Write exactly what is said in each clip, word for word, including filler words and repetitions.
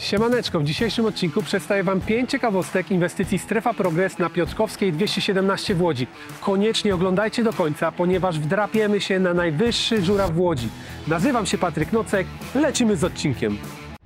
Siemaneczko, w dzisiejszym odcinku przedstawię Wam pięć ciekawostek inwestycji Strefa Progress na Piotrkowskiej dwieście siedemnaście w Łodzi. Koniecznie oglądajcie do końca, ponieważ wdrapiemy się na najwyższy żuraw w Łodzi. Nazywam się Patryk Nocek, lecimy z odcinkiem.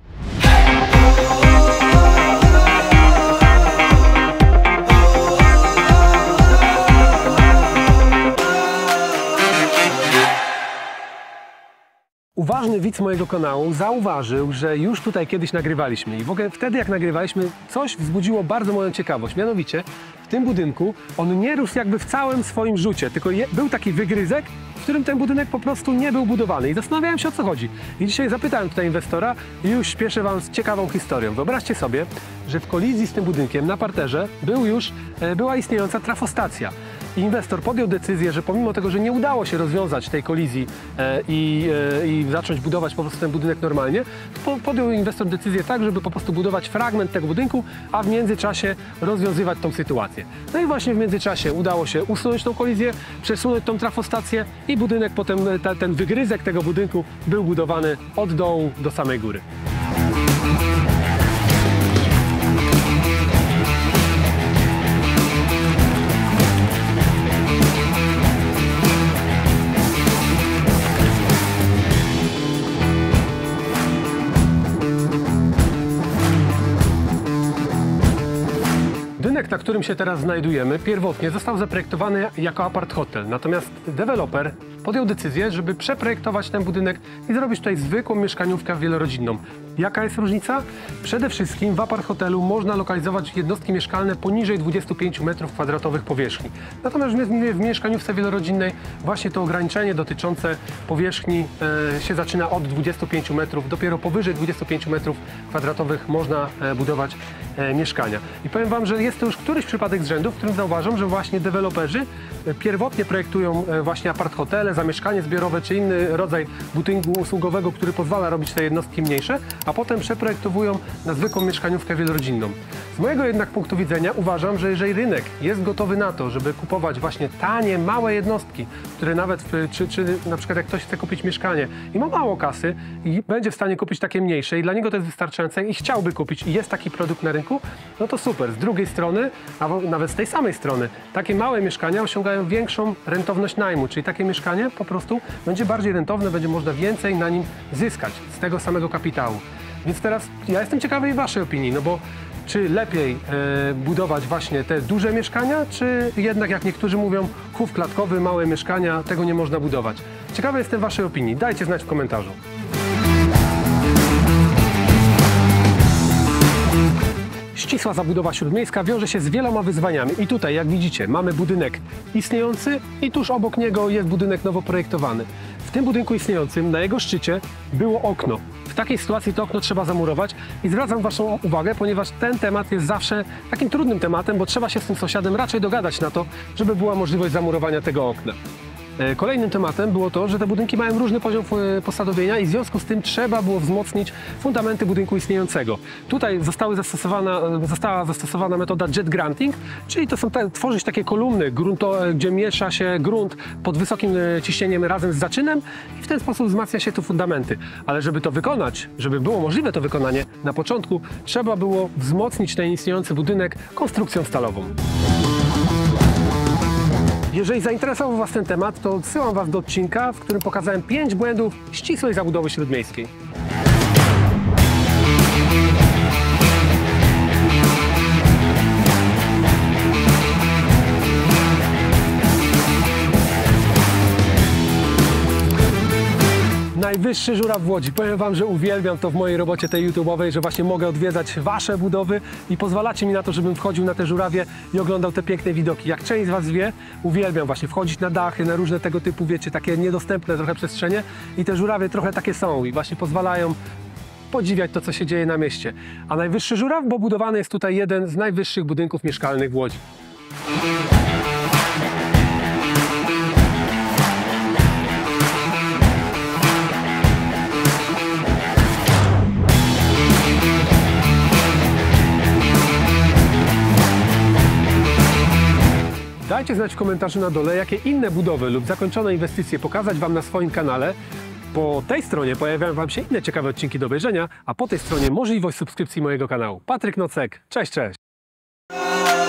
Uważny widz mojego kanału zauważył, że już tutaj kiedyś nagrywaliśmy i w ogóle wtedy jak nagrywaliśmy, coś wzbudziło bardzo moją ciekawość. Mianowicie w tym budynku on nie rósł jakby w całym swoim rzucie, tylko je, był taki wygryzek, w którym ten budynek po prostu nie był budowany i zastanawiałem się, o co chodzi. I dzisiaj zapytałem tutaj inwestora i już śpieszę Wam z ciekawą historią. Wyobraźcie sobie, że w kolizji z tym budynkiem na parterze był już, e, była istniejąca trafostacja. I inwestor podjął decyzję, że pomimo tego, że nie udało się rozwiązać tej kolizji e, i, e, i zacząć budować po prostu ten budynek normalnie, po, podjął inwestor decyzję tak, żeby po prostu budować fragment tego budynku, a w międzyczasie rozwiązywać tą sytuację. No i właśnie w międzyczasie udało się usunąć tą kolizję, przesunąć tą trafostację i budynek potem, ta, ten wygryzek tego budynku był budowany od dołu do samej góry. Budynek, na którym się teraz znajdujemy, pierwotnie został zaprojektowany jako apart hotel, natomiast deweloper podjął decyzję, żeby przeprojektować ten budynek i zrobić tutaj zwykłą mieszkaniówkę wielorodzinną. Jaka jest różnica? Przede wszystkim w apart hotelu można lokalizować jednostki mieszkalne poniżej dwudziestu pięciu metrów kwadratowych powierzchni. Natomiast w mieszkaniówce wielorodzinnej właśnie to ograniczenie dotyczące powierzchni e, się zaczyna od dwudziestu pięciu metrów, dopiero powyżej dwudziestu pięciu metrów kwadratowych można e, budować e, mieszkania. I powiem Wam, że jest to już któryś przypadek z rzędu, w którym zauważam, że właśnie deweloperzy pierwotnie projektują e, właśnie apart hotele, zamieszkanie zbiorowe czy inny rodzaj budynku usługowego, który pozwala robić te jednostki mniejsze, a potem przeprojektowują na zwykłą mieszkaniówkę wielorodzinną. Z mojego jednak punktu widzenia uważam, że jeżeli rynek jest gotowy na to, żeby kupować właśnie tanie, małe jednostki, które nawet, czy, czy na przykład jak ktoś chce kupić mieszkanie i ma mało kasy i będzie w stanie kupić takie mniejsze i dla niego to jest wystarczające i chciałby kupić i jest taki produkt na rynku, no to super. Z drugiej strony, a nawet z tej samej strony, takie małe mieszkania osiągają większą rentowność najmu, czyli takie mieszkanie po prostu będzie bardziej rentowne, będzie można więcej na nim zyskać z tego samego kapitału. Więc teraz ja jestem ciekawy Waszej opinii, no bo czy lepiej e, budować właśnie te duże mieszkania, czy jednak jak niektórzy mówią, chów klatkowy, małe mieszkania, tego nie można budować. Ciekawy jestem Waszej opinii, dajcie znać w komentarzu. Ścisła zabudowa śródmiejska wiąże się z wieloma wyzwaniami i tutaj, jak widzicie, mamy budynek istniejący i tuż obok niego jest budynek nowo projektowany. W tym budynku istniejącym, na jego szczycie, było okno. W takiej sytuacji to okno trzeba zamurować i zwracam Waszą uwagę, ponieważ ten temat jest zawsze takim trudnym tematem, bo trzeba się z tym sąsiadem raczej dogadać na to, żeby była możliwość zamurowania tego okna. Kolejnym tematem było to, że te budynki mają różny poziom posadowienia i w związku z tym trzeba było wzmocnić fundamenty budynku istniejącego. Tutaj zostały zastosowana, została zastosowana metoda jet granting, czyli to są te, tworzyć takie kolumny, grunto, gdzie miesza się grunt pod wysokim ciśnieniem razem z zaczynem i w ten sposób wzmacnia się tu fundamenty. Ale żeby to wykonać, żeby było możliwe to wykonanie, na początku trzeba było wzmocnić ten istniejący budynek konstrukcją stalową. Jeżeli zainteresował Was ten temat, to odsyłam Was do odcinka, w którym pokazałem pięć błędów ścisłej zabudowy śródmiejskiej. Najwyższy żuraw w Łodzi. Powiem Wam, że uwielbiam to w mojej robocie tej YouTube'owej, że właśnie mogę odwiedzać Wasze budowy i pozwalacie mi na to, żebym wchodził na te żurawie i oglądał te piękne widoki. Jak część z Was wie, uwielbiam właśnie wchodzić na dachy, na różne tego typu, wiecie, takie niedostępne trochę przestrzenie i te żurawie trochę takie są i właśnie pozwalają podziwiać to, co się dzieje na mieście. A najwyższy żuraw, bo budowany jest tutaj jeden z najwyższych budynków mieszkalnych w Łodzi. Dajcie znać w komentarzu na dole, jakie inne budowy lub zakończone inwestycje pokazać Wam na swoim kanale. Po tej stronie pojawiają Wam się inne ciekawe odcinki do obejrzenia, a po tej stronie możliwość subskrypcji mojego kanału. Patryk Nocek, cześć, cześć!